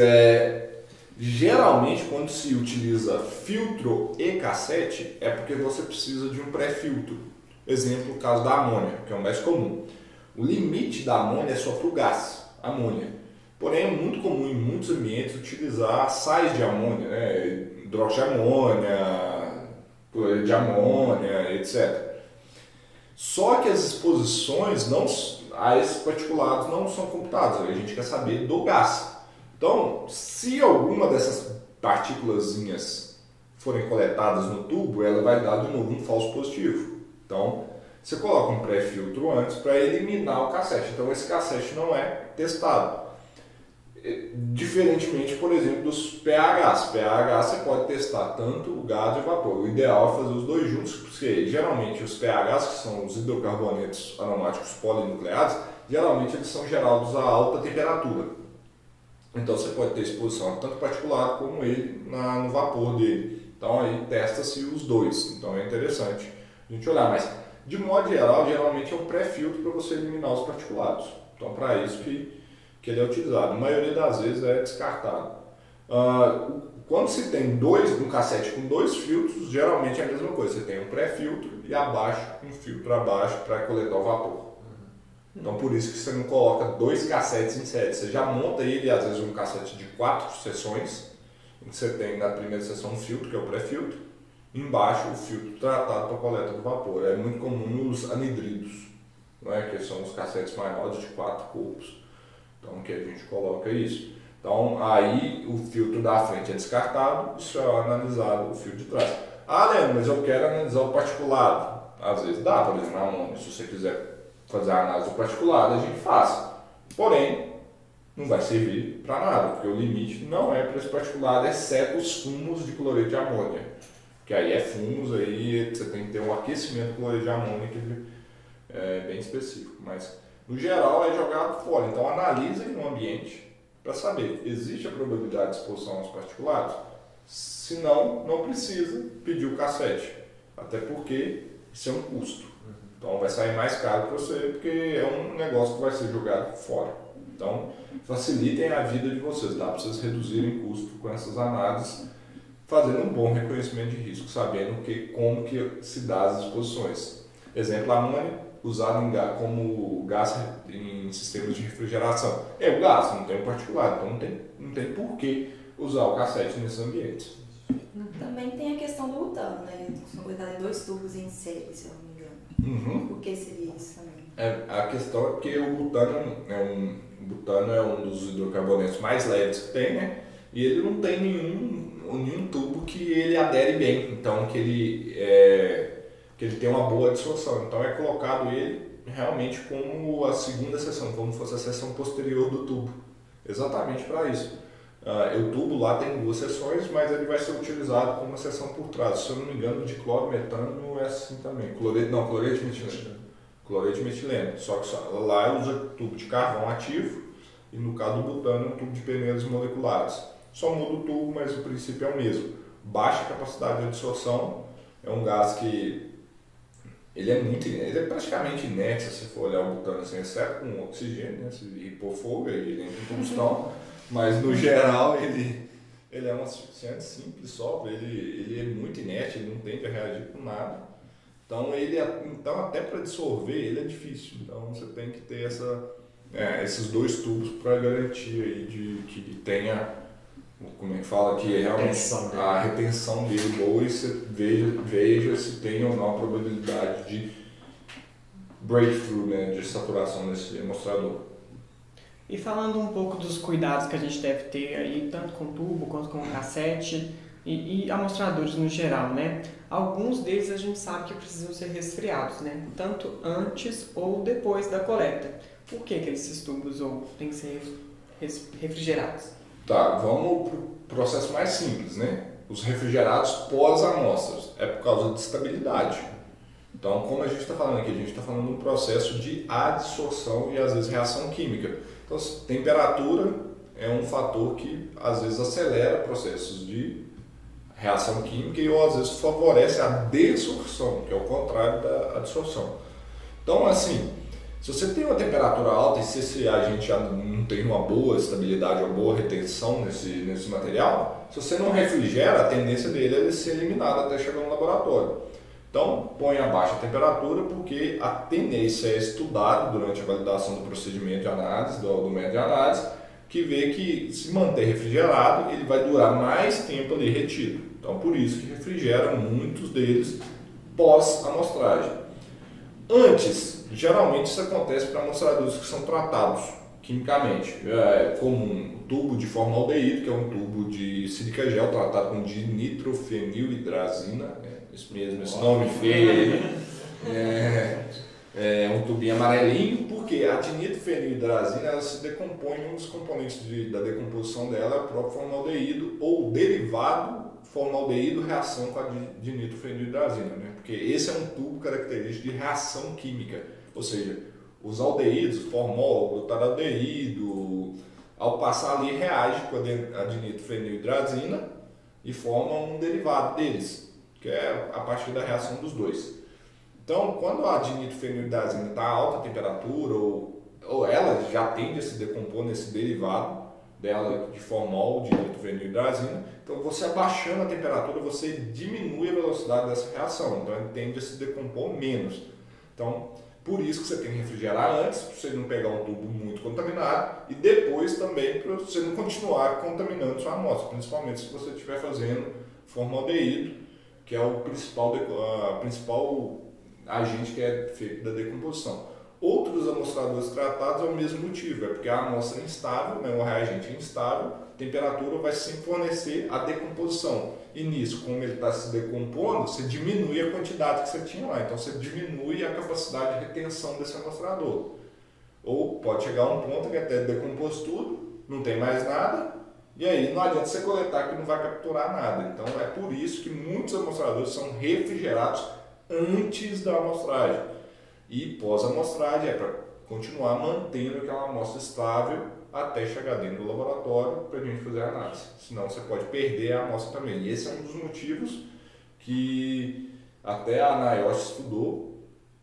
S1: geralmente quando se utiliza filtro e cassete é porque você precisa de um pré-filtro. Exemplo, o caso da amônia, que é o mais comum. O limite da amônia é só para o gás, amônia. Porém é muito comum em muitos ambientes utilizar sais de amônia, né? Hidróxido de amônia, cloreto de amônia, etc. Só que as exposições a esses particulados não são computadas, a gente quer saber do gás. Então, se alguma dessas partículazinhas forem coletadas no tubo, ela vai dar de novo um falso positivo. Então, você coloca um pré-filtro antes para eliminar o cassete. Então, esse cassete não é testado. Diferentemente, por exemplo, dos pHs. pH você pode testar tanto o gás e o vapor. O ideal é fazer os dois juntos, porque geralmente os pHs, que são os hidrocarbonetos aromáticos polinucleados, geralmente eles são gerados a alta temperatura. Então você pode ter exposição tanto particular como ele no vapor dele. Então aí testa-se os dois. Então é interessante a gente olhar. Mas de modo geral, geralmente é um pré-filtro para você eliminar os particulados. Então para isso que ele é utilizado. A maioria das vezes é descartado. Quando se tem um cassete com 2 filtros, geralmente é a mesma coisa. Você tem um pré-filtro e abaixo um filtro abaixo para coletar o vapor. Então por isso que você não coloca 2 cassetes em série. Você já monta ele, às vezes um cassete de 4 sessões, em que você tem na primeira sessão um filtro, que é o pré-filtro, embaixo o filtro tratado para coleta do vapor. É muito comum nos anidridos, não é? Que são os cassetes maiores de 4 corpos. Então que a gente coloca isso. Então aí o filtro da frente é descartado e só é analisado o filtro de trás. Leandro, mas eu quero analisar o particulado. Às vezes dá, por exemplo, na amônia. Se você quiser fazer a análise do particulado, a gente faz. Porém, não vai servir para nada, porque o limite não é para esse particulado, exceto os fumos de cloreto de amônia. Que aí é fumos, aí você tem que ter um aquecimento do cloreto de amônia que é bem específico. Mas no geral é jogado fora. Então analisem no ambiente para saber, existe a probabilidade de exposição aos particulados? Se não, não precisa pedir o cassete. Até porque isso é um custo. Então vai sair mais caro para você, porque é um negócio que vai ser jogado fora. Então facilitem a vida de vocês, dá para vocês reduzirem custo com essas análises, fazendo um bom reconhecimento de risco, sabendo como que se dá as exposições. Exemplo, amônio usado como gás em sistemas de refrigeração. É o gás, não tem o particulado, então não tem por que usar o cassete nesses ambientes.
S4: Também tem a questão do butano, né? São colocados em 2 tubos em série, se eu não me engano. Por que seria isso também?
S1: A questão é que o butano é um dos hidrocarbonetos mais leves que tem, né? E ele não tem nenhum tubo que ele adere bem, então que ele tem uma boa absorção. Então é colocado ele realmente como a segunda seção, como se fosse a seção posterior do tubo, exatamente para isso. O tubo lá tem 2 seções, mas ele vai ser utilizado como uma seção por trás. Se eu não me engano, de clorometano é assim também. Cloreto de metileno. Cloreto de metileno. Só que lá usa tubo de carvão ativo e no caso do butano é um tubo de peneiras moleculares. Só muda o tubo, mas o princípio é o mesmo. Baixa capacidade de absorção, é um gás que ele é praticamente inerte se você for olhar o butano assim, exceto com oxigênio, né? Se pôr fogo, ele entra em combustão. Mas no geral ele é um asfixiante simples, sóbrio, ele é muito inerte, ele não tende a reagir com nada. Então até para dissolver ele é difícil. Então você tem que ter esses 2 tubos para garantir aí de que tenha, como é que fala, que realmente a retenção dele boa e você veja se tem ou não a probabilidade de breakthrough, né, de saturação nesse amostrador.
S3: E falando um pouco dos cuidados que a gente deve ter aí, tanto com tubo quanto com cassete e amostradores no geral, né? Alguns deles a gente sabe que precisam ser resfriados, né? Tanto antes ou depois da coleta. Por que esses tubos têm que ser refrigerados?
S1: Tá, vamos para o processo mais simples, né? Os refrigerados pós-amostras. É por causa de estabilidade. Então, como a gente está falando aqui, a gente está falando de um processo de adsorção e às vezes reação química. Então, temperatura é um fator que às vezes acelera processos de reação química ou às vezes favorece a desorção, que é o contrário da adsorção. Então, assim, se você tem uma temperatura alta e se esse agente já não tem uma boa estabilidade, uma boa retenção nesse material, se você não refrigera, a tendência dele é ele ser eliminado até chegar no laboratório. Então, põe a baixa temperatura porque a tendência é estudado durante a validação do procedimento de análise, do método de análise, que vê que se manter refrigerado, ele vai durar mais tempo ali retido. Então, por isso que refrigeram muitos deles pós-amostragem. Antes, geralmente isso acontece para amostradores que são tratados quimicamente, como um tubo de formaldeído, que é um tubo de sílica gel tratado com dinitrofenilhidrazina, isso mesmo, esse nome feio, é um tubinho amarelinho, porque a dinitrofenilhidrazina ela se decompõe, um dos componentes da decomposição dela é o próprio formaldeído ou derivado formaldeído reação com a dinitrofenilhidrazina, né? Porque esse é um tubo característico de reação química, ou seja, os aldeídos, formol, butaraldeído, ao passar ali reage com a dinitrofenilhidrazina e formam um derivado deles, que é a partir da reação dos dois. Então, quando a dinitrofenilhidrazina está a alta temperatura ou ela já tende a se decompor nesse derivado dela de formol, de dinitrofenilhidrazina, então você abaixando a temperatura, você diminui a velocidade dessa reação, então ela tende a se decompor menos. Então, por isso que você tem que refrigerar antes, para você não pegar um tubo muito contaminado, e depois também para você não continuar contaminando sua amostra, principalmente se você estiver fazendo formaldeído, que é o principal agente que é feito da decomposição. Outros amostradores tratados é o mesmo motivo, é porque a amostra é instável, né, o reagente é instável, a temperatura vai sempre fornecer a decomposição. E nisso, como ele está se decompondo, você diminui a quantidade que você tinha lá, então você diminui a capacidade de retenção desse amostrador. Ou pode chegar a um ponto que até decompôs tudo, não tem mais nada, e aí não adianta você coletar que não vai capturar nada. Então é por isso que muitos amostradores são refrigerados antes da amostragem. E pós-amostragem é para continuar mantendo aquela amostra estável até chegar dentro do laboratório para a gente fazer a análise. Senão você pode perder a amostra também. E esse é um dos motivos que até a NIOSH estudou,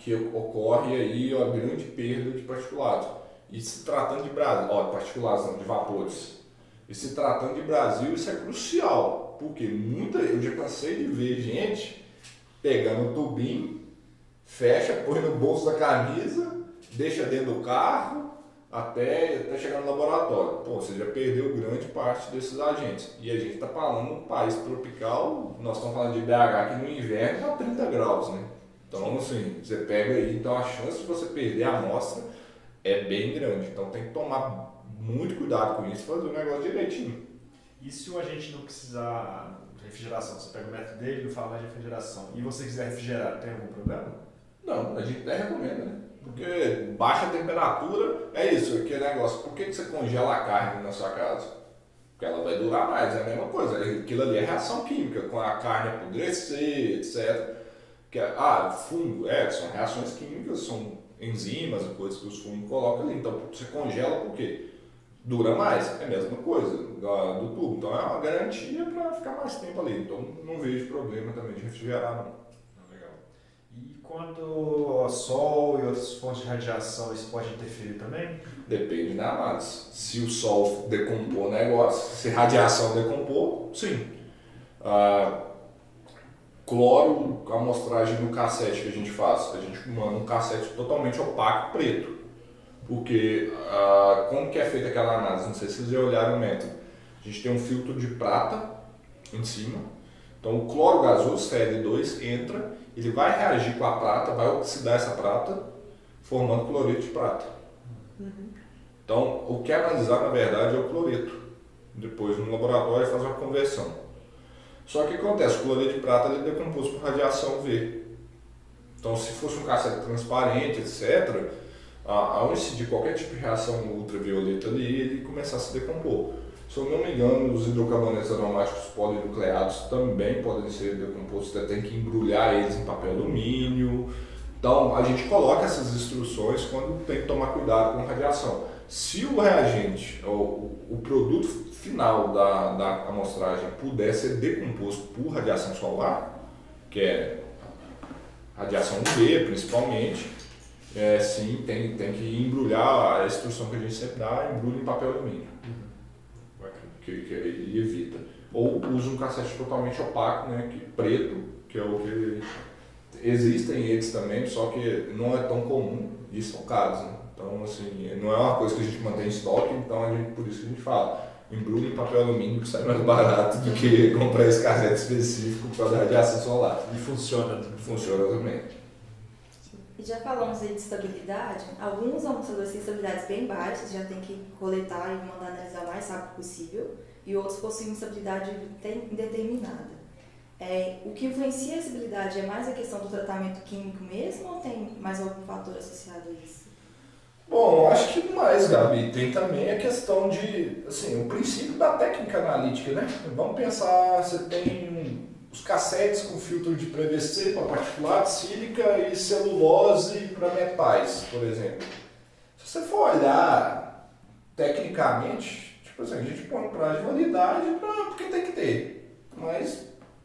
S1: que ocorre aí a grande perda de particulados. E se tratando de Brasil, particulados não, de vapores. E se tratando de Brasil, isso é crucial, porque eu já cansei de ver gente pegando um tubinho, fecha, põe no bolso da camisa, deixa dentro do carro, até chegar no laboratório. Pô, você já perdeu grande parte desses agentes. E a gente está falando de um país tropical, nós estamos falando de BH, que no inverno está 30 graus, né? Então, assim, você pega aí, então a chance de você perder a amostra é bem grande. Então tem que tomar muito cuidado com isso e fazer o negócio direitinho.
S2: E se o agente não precisar de refrigeração, você pega o método dele, não fala mais de refrigeração, e você quiser refrigerar, tem algum problema?
S1: Não, a gente até recomenda, né? Porque baixa temperatura, é isso, aquele negócio. Por que você congela a carne na sua casa? Porque ela vai durar mais, é a mesma coisa. Aquilo ali é reação química, com a carne apodrecer, etc. Fungo, são reações químicas, são enzimas, coisas que os fungos colocam ali. Então você congela por quê? Dura mais, é a mesma coisa do tubo. Então é uma garantia para ficar mais tempo ali. Então não vejo problema também de refrigerar, não.
S2: E quanto ao sol e outras fontes de radiação, isso pode interferir também?
S1: Depende da análise. Se o sol decompor o negócio, se a radiação decompor, sim. Cloro, a amostragem no cassete que a gente faz, a gente manda um cassete totalmente opaco, preto. Porque como que é feita aquela análise? Não sei se vocês já olharam o método. A gente tem um filtro de prata em cima. Então o cloro gasoso, Cl2, entra, ele vai reagir com a prata, vai oxidar essa prata, formando cloreto de prata. Então o que é analisado na verdade é o cloreto. Depois no laboratório faz uma conversão. Só que o que acontece? O cloreto de prata ele é decomposto por radiação UV. Então se fosse um cassete transparente, etc., ao incidir qualquer tipo de reação ultravioleta ali, ele começar a se decompor. Se eu não me engano, os hidrocarbonetos aromáticos polinucleados também podem ser decompostos, até tem que embrulhar eles em papel alumínio. Então, a gente coloca essas instruções quando tem que tomar cuidado com radiação. Se o reagente, o produto final da amostragem puder ser decomposto por radiação solar, que é radiação UV principalmente, sim, tem que embrulhar a instrução que a gente sempre dá, embrulha em papel alumínio. Que ele evita. Ou usa um cassete totalmente opaco, né, preto, que é o que existem eles também, só que não é tão comum e são caros, né? Então, assim, não é uma coisa que a gente mantém em estoque, então por isso que a gente fala, embrulha em papel alumínio que sai mais barato do que comprar esse cassete específico para radiação solar.
S2: E funciona?
S1: Funciona também.
S4: E já falamos aí de estabilidade, alguns amostradores têm estabilidades bem baixas, já tem que coletar e mandar analisar o mais rápido possível, e outros possuem estabilidade indeterminada. O que influencia a estabilidade é mais a questão do tratamento químico mesmo, ou tem mais algum fator associado a isso?
S1: Bom, acho que mais, Gabi. Tem também a questão de, assim, o princípio da técnica analítica, né? Vamos pensar, você tem os cassetes com filtro de PVC para particulado, sílica e celulose para metais, por exemplo. Se você for olhar tecnicamente, tipo assim, a gente põe prazo de validade porque tem que ter. Mas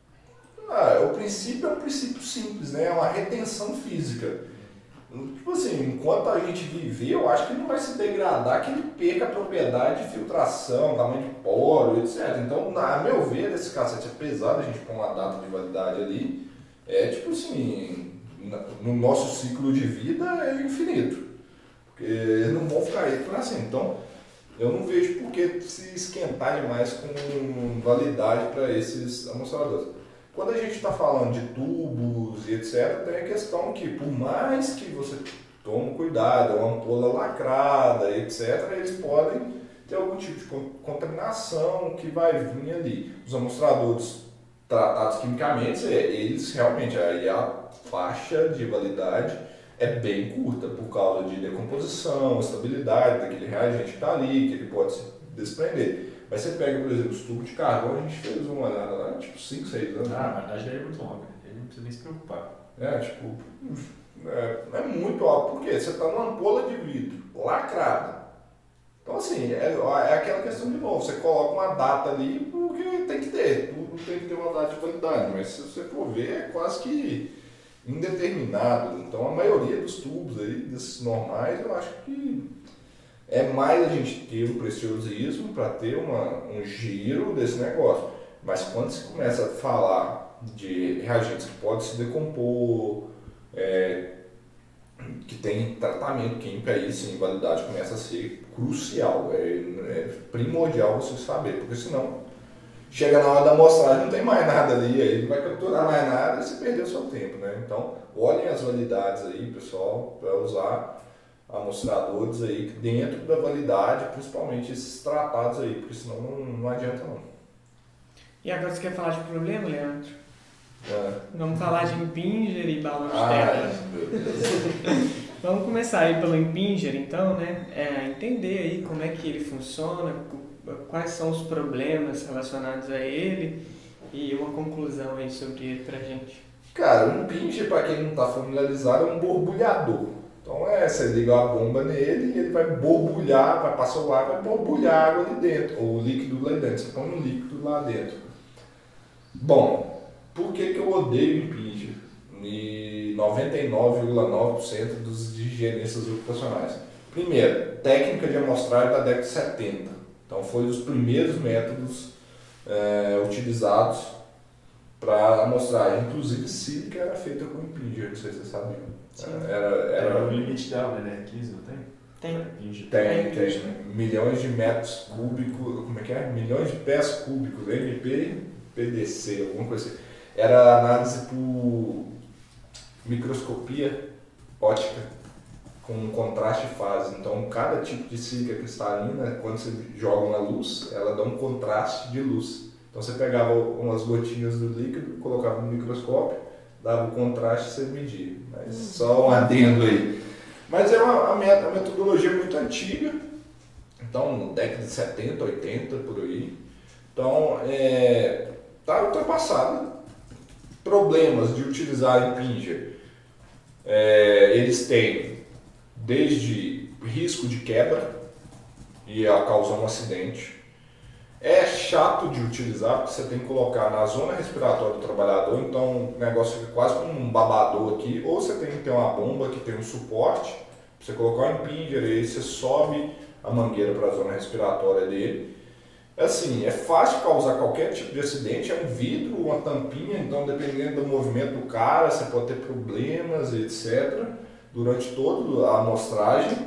S1: o princípio é um princípio simples, né? É uma retenção física. Tipo assim, enquanto a gente viver, eu acho que não vai se degradar que ele perca a propriedade de filtração, tamanho de poro, etc. Então, a meu ver, esse cassete, apesar de a gente pôr uma data de validade ali, tipo assim, no nosso ciclo de vida é infinito. Porque eles não vão ficar aí para sempre. Então, eu não vejo por que se esquentar demais com validade para esses amostradores. Quando a gente está falando de tubos e etc., tem a questão que, por mais que você tome cuidado, uma ampola lacrada, etc., eles podem ter algum tipo de contaminação que vai vir ali. Os amostradores tratados quimicamente, eles realmente, aí a faixa de validade é bem curta, por causa de decomposição, estabilidade daquele reagente que está ali, que ele pode se desprender. Mas você pega, por exemplo, os tubos de carvão, a gente fez uma olhada lá, tipo 5, 6 anos.
S2: A validade dele é muito longa, ele não precisa nem se preocupar.
S1: É muito alto, porque você está numa ampola de vidro, lacrada. Então, assim, é aquela questão de novo, você coloca uma data ali, porque tem que ter, tudo tem que ter uma data de validade, mas se você for ver, é quase que indeterminado. Então a maioria dos tubos aí, desses normais, eu acho que é mais a gente ter um preciosismo para ter um giro desse negócio. Mas quando se começa a falar de reagentes que podem se decompor, que tem tratamento químico, aí sim, validade começa a ser crucial, é primordial você saber, porque senão chega na hora da amostragem, não tem mais nada ali, aí não vai capturar mais nada e você perdeu o seu tempo, né? Então, olhem as validades aí, pessoal, para usar amostradores aí dentro da validade, principalmente esses tratados aí, porque senão não adianta não.
S3: E agora você quer falar de problema, Leandro? Vamos falar de Impingер e balão de terra.
S1: Meu Deus.
S3: Vamos começar aí pelo Impingер, então, né? Entender aí como é que ele funciona, quais são os problemas relacionados a ele e uma conclusão aí sobre ele pra gente.
S1: Cara, um Impingер, para quem não está familiarizado, é um borbulhador. Então você liga a bomba nele e ele vai borbulhar, vai passar o ar, vai borbulhar água ali dentro, ou líquido lá dentro. Você põe um líquido lá dentro. Bom, por que eu odeio Impingер? E 99,9% dos higienistas ocupacionais. Primeiro, técnica de amostragem da década de 70. Então foi um dos primeiros métodos utilizados para amostragem. Inclusive sílica era feita com Impingер, não sei se vocês sabiam.
S2: Era o limite dela, né? 15, não tem?
S1: Tem milhões de metros cúbicos, como é que é? Milhões de pés cúbicos, MPDC, alguma coisa assim. Era análise por microscopia óptica com contraste de fase. Então, cada tipo de sílica cristalina, quando você joga na luz, ela dá um contraste de luz. Então, você pegava umas gotinhas do líquido, colocava no microscópio, dava o contraste e você media. Mas só um adendo aí. Mas é uma metodologia muito antiga, então, década de 70, 80, por aí. Então, está ultrapassada. Problemas de utilizar Impingер, eles têm desde risco de quebra e causar um acidente. É chato de utilizar porque você tem que colocar na zona respiratória do trabalhador, então o negócio fica quase como um babador aqui, ou você tem que ter uma bomba que tem um suporte, você colocar o Impingер e aí você sobe a mangueira para a zona respiratória dele. Assim, é fácil causar qualquer tipo de acidente, é um vidro, uma tampinha, então dependendo do movimento do cara, você pode ter problemas, etc. Durante toda a amostragem.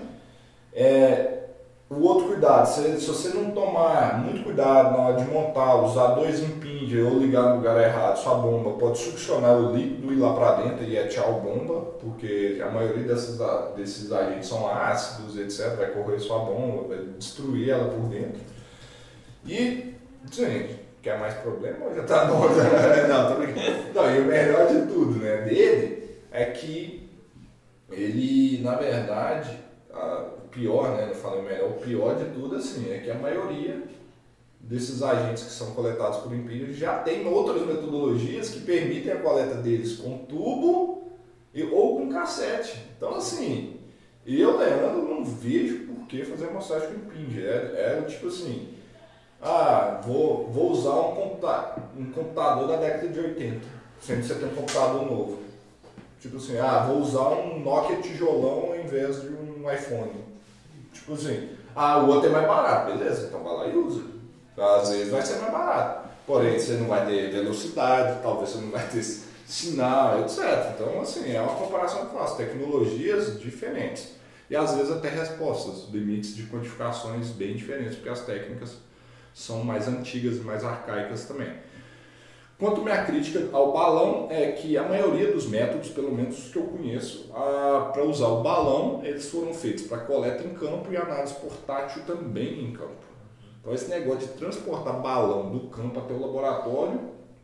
S1: O outro cuidado, se você não tomar muito cuidado na hora de montar, usar dois Impingер ou ligar no lugar errado, sua bomba pode succionar o líquido e ir lá para dentro e tchau bomba, porque a maioria desses agentes são ácidos, etc. Vai corroer sua bomba, vai destruir ela por dentro. E, gente, quer mais problema ou já tá bom? Não, tô brincando. Não, e o melhor de tudo, né, dele é que ele, na verdade, o pior, né, não falei melhor, o pior de tudo, assim, é que a maioria desses agentes que são coletados por Impingер já tem outras metodologias que permitem a coleta deles com tubo ou com cassete. Então, assim, eu, Leandro, não vejo por que fazer amostragem com Impinger. Tipo assim... vou usar um computador da década de 80, sendo que você tem um computador novo. Tipo assim, vou usar um Nokia tijolão ao invés de um iPhone. Tipo assim, o outro é mais barato, beleza, então vai lá e usa. Às vezes vai ser mais barato, porém você não vai ter velocidade, talvez você não vai ter sinal, etc. Então, assim, é uma comparação que eu faço, tecnologias diferentes. E às vezes até respostas, limites de quantificações bem diferentes, porque as técnicas são mais antigas e mais arcaicas também. Quanto à minha crítica ao balão, é que a maioria dos métodos, pelo menos os que eu conheço, para usar o balão, eles foram feitos para coleta em campo e análise portátil também em campo. Então esse negócio de transportar balão do campo até o laboratório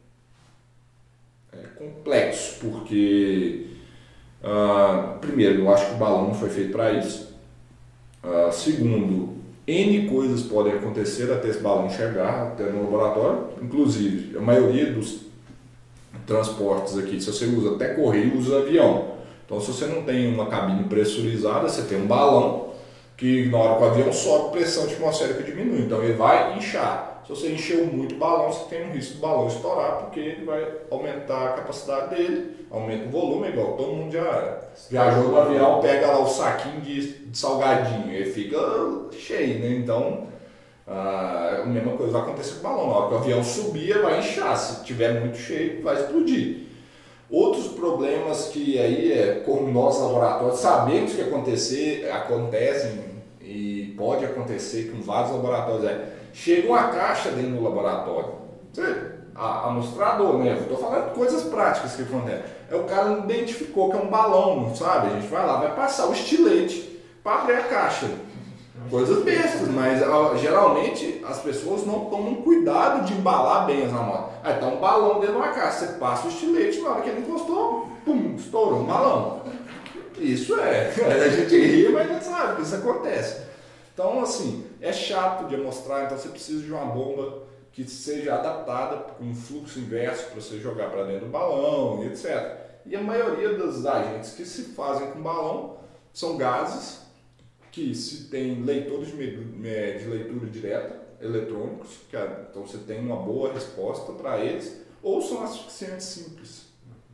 S1: é complexo, porque primeiro, eu acho que o balão não foi feito para isso. Segundo, N coisas podem acontecer até esse balão chegar até no laboratório, inclusive a maioria dos transportes aqui, se você usa até correio, usa avião. Então se você não tem uma cabine pressurizada, você tem um balão que na hora que o avião sobe, a pressão atmosférica diminui, então ele vai inchar. Se você encheu muito o balão, você tem um risco do balão estourar, porque ele vai aumentar a capacidade dele, aumenta o volume, igual todo mundo já viajou no avião, pega lá o saquinho de salgadinho, ele fica cheio, né? Então, a mesma coisa vai acontecer com o balão. Na hora que o avião subir, vai inchar. Se tiver muito cheio, vai explodir. Outros problemas que aí, como nós laboratórios, sabemos que acontecem e pode acontecer com vários laboratórios. Chega uma caixa dentro do laboratório. Amostrador, né? Eu estou falando de coisas práticas que acontecem. O cara não identificou que é um balão, não sabe? A gente vai lá, vai passar o estilete para abrir a caixa. Coisas bestas, mas geralmente as pessoas não tomam cuidado de embalar bem as amostras. Aí tá um balão dentro de uma caixa, você passa o estilete, na hora que ele encostou, pum, estourou um balão. Isso a gente ri, mas a gente sabe que isso acontece. Então, assim, é chato de amostrar, então você precisa de uma bomba que seja adaptada com um fluxo inverso para você jogar para dentro do balão, e etc. E a maioria dos agentes que se fazem com balão são gases, que se tem leitores de leitura direta, eletrônicos, então você tem uma boa resposta para eles, ou são asfixiantes simples.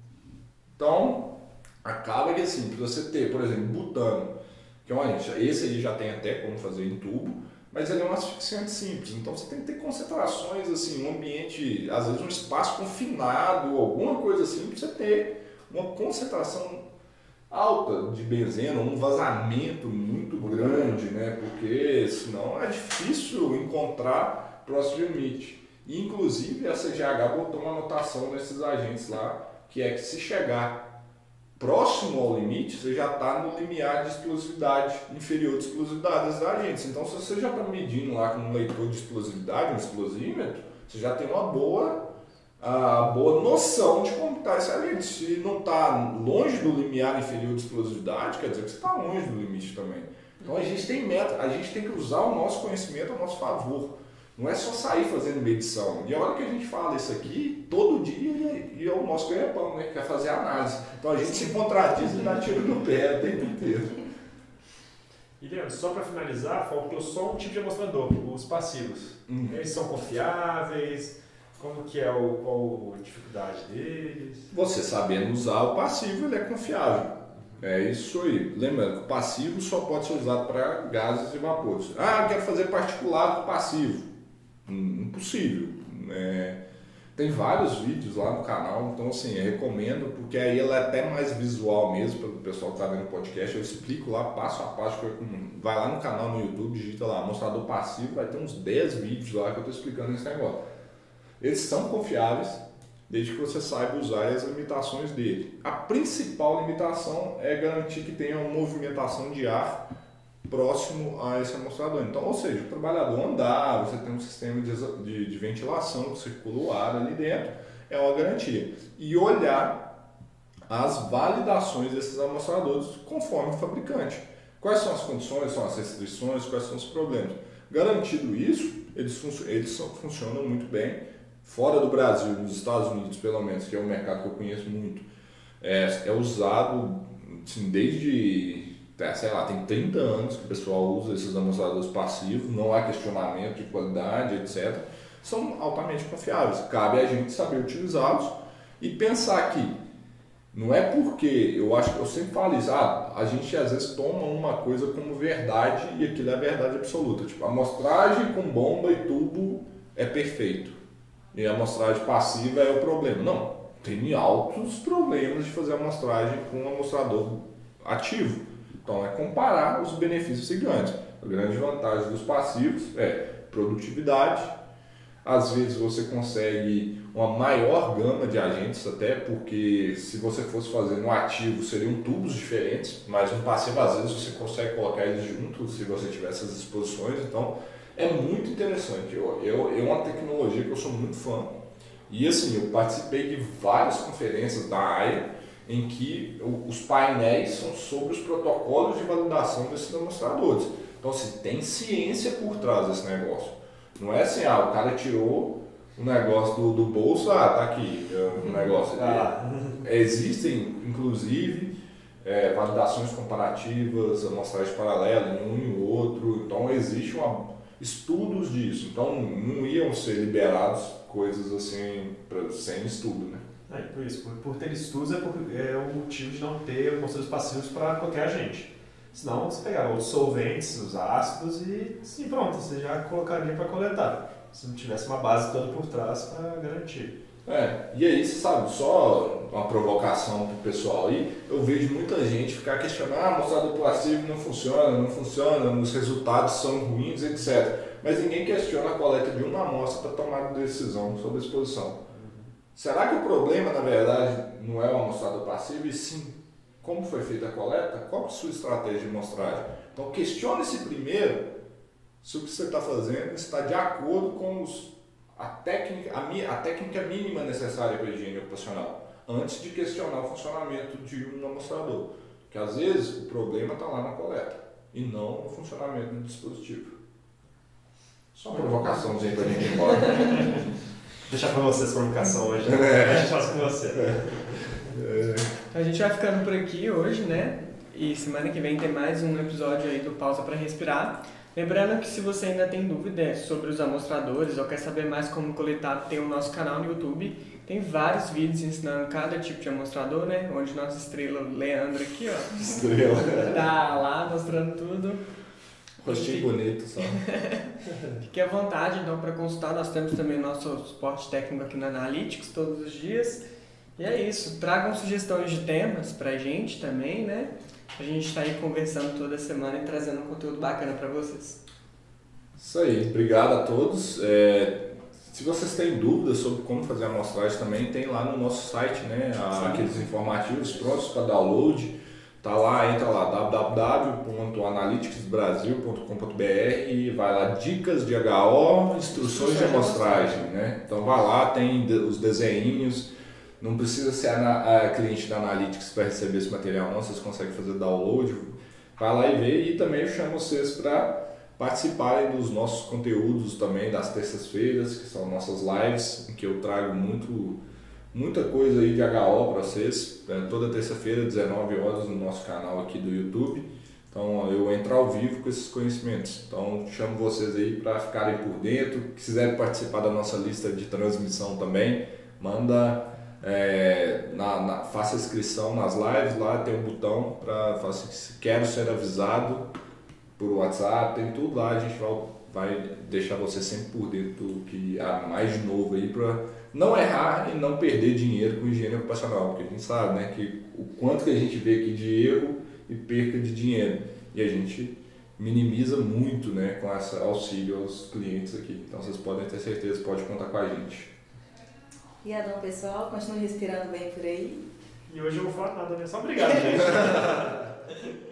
S1: Então, acaba que assim, você ter, por exemplo, butano, que é um agente, esse aí já tem até como fazer em tubo, mas ele é um asfixiante simples, então você tem que ter concentrações, assim, um ambiente, às vezes um espaço confinado, alguma coisa assim, para você ter uma concentração alta de benzeno, um vazamento muito grande, né? Porque senão é difícil encontrar próximo limite. E, inclusive a CGH botou uma anotação nesses agentes lá, que é que se chegar próximo ao limite, você já está no limiar de explosividade, inferior de explosividade desses agentes. Então, se você já está medindo lá com um leitor de explosividade, um explosímetro, você já tem uma boa noção de como está esse agente. Se não está longe do limiar inferior de explosividade, quer dizer que você está longe do limite também. Então a gente tem meta, a gente tem que usar o nosso conhecimento a nosso favor. Não é só sair fazendo medição. E a hora que a gente fala isso aqui, todo dia e é o nosso ganha-pão, né? Quer fazer análise. Então a gente se contradiz e dá tiro no pé o tempo inteiro.
S2: E Leandro, só para finalizar, faltou só um tipo de amostrador, os passivos. Eles são confiáveis? Como que é qual a dificuldade deles? Você
S1: sabendo usar o passivo, ele é confiável. É isso aí. Lembrando que o passivo só pode ser usado para gases e vapores. Eu quero fazer particulado passivo. Impossível. Tem vários vídeos lá no canal, então assim, eu recomendo, porque aí ela é até mais visual mesmo, para o pessoal que está vendo o podcast, eu explico lá passo a passo, vai lá no canal no YouTube, digita lá, mostrador passivo, vai ter uns 10 vídeos lá que eu estou explicando esse negócio. Eles são confiáveis, desde que você saiba usar as limitações dele. A principal limitação é garantir que tenha uma movimentação de ar próximo a esse amostrador. Então, ou seja, o trabalhador andar, você tem um sistema de ventilação que circula o ar ali dentro, é uma garantia. E olhar as validações desses amostradores conforme o fabricante. Quais são as condições, são as restrições, quais são os problemas. Garantido isso, eles funcionam muito bem. Fora do Brasil, nos Estados Unidos pelo menos, que é um mercado que eu conheço muito, é usado assim, desde, tem 30 anos que o pessoal usa esses amostradores passivos, não há questionamento de qualidade, etc. São altamente confiáveis, cabe a gente saber utilizá-los e pensar que não é porque, eu sempre falo isso, a gente às vezes toma uma coisa como verdade e aquilo é verdade absoluta, tipo, a amostragem com bomba e tubo é perfeito. E a amostragem passiva é o problema. Não, tem altos problemas de fazer a amostragem com um amostrador ativo. Então é comparar os benefícios e ganhos. A grande vantagem dos passivos é produtividade. Às vezes você consegue uma maior gama de agentes, até porque se você fosse fazer no ativo seriam tubos diferentes, mas no passivo às vezes você consegue colocar eles juntos se você tiver essas exposições. Então é muito interessante, é uma tecnologia que eu sou muito fã e assim, eu participei de várias conferências da AIA em que os painéis são sobre os protocolos de validação desses amostradores. Então assim, tem ciência por trás desse negócio, não é assim, o cara tirou o negócio do bolso, tá aqui o negócio. Existem inclusive validações comparativas, amostragem paralela em um e outro, então existe estudos disso. Então não iam ser liberados coisas assim sem estudo, né?
S2: Por isso, por ter estudos é o motivo de não ter modelos passivos para qualquer agente. Senão você pegava os solventes, os ácidos e sim, pronto, você já colocaria para coletar. Se não tivesse uma base toda por trás para garantir.
S1: E aí, você sabe, só uma provocação pro pessoal aí, eu vejo muita gente ficar questionando, amostrador passivo não funciona, os resultados são ruins, etc. Mas ninguém questiona a coleta de uma amostra para tomar decisão sobre a exposição. Será que o problema, na verdade, não é o amostrador passivo, e sim como foi feita a coleta? Qual é a sua estratégia de amostragem? Então, questione-se primeiro se o que você está fazendo está de acordo com a técnica mínima necessária para a higiene ocupacional, antes de questionar o funcionamento de um amostrador. Porque às vezes o problema está lá na coleta e não no funcionamento do dispositivo. Só uma provocaçãozinha para a gente ir embora.
S2: Deixar para vocês a provocação hoje. A gente faz com você.
S3: Então a gente vai ficando por aqui hoje, né? E semana que vem tem mais um episódio aí do Pausa para Respirar. Lembrando que se você ainda tem dúvidas sobre os amostradores ou quer saber mais como coletar, tem o nosso canal no YouTube. Tem vários vídeos ensinando cada tipo de amostrador, né? Onde nossa estrela Leandro aqui, ó.
S1: Estrela.
S3: Tá lá mostrando tudo.
S1: Rostinho bonito só.
S3: Fique à vontade, então, para consultar. Nós temos também nosso suporte técnico aqui na Analytics todos os dias. E é isso. Tragam sugestões de temas pra gente também, né? A gente está aí conversando toda semana e trazendo um conteúdo bacana para vocês.
S1: Isso aí, obrigado a todos. Se vocês têm dúvidas sobre como fazer a amostragem também, tem lá no nosso site, né? Aqueles informativos prontos para download. Tá lá, entra lá, www.analyticsbrasil.com.br e vai lá, dicas de HO, instruções de amostragem, né? Então vai lá, tem os desenhinhos. Não precisa ser a cliente da Analytics para receber esse material, não. Vocês conseguem fazer download. Vai lá e vê. E também eu chamo vocês para participarem dos nossos conteúdos também das terças-feiras, que são nossas lives, em que eu trago muita coisa aí de HO para vocês. Toda terça-feira, 19 horas, no nosso canal aqui do YouTube. Então eu entro ao vivo com esses conhecimentos. Então chamo vocês aí para ficarem por dentro. Se quiserem participar da nossa lista de transmissão também, manda... faça inscrição nas lives, lá tem um botão para falar assim, se quero ser avisado por WhatsApp, tem tudo lá, a gente vai deixar você sempre por dentro do que há mais de novo aí para não errar e não perder dinheiro com higiene ocupacional, porque a gente sabe, né, que o quanto que a gente vê aqui de erro e perca de dinheiro, e a gente minimiza muito, né, com esse auxílio aos clientes aqui, então vocês podem ter certeza, pode contar com a gente.
S4: E Adão, pessoal, continue respirando bem por aí.
S2: E hoje eu vou falar nada, né? Só obrigado, gente.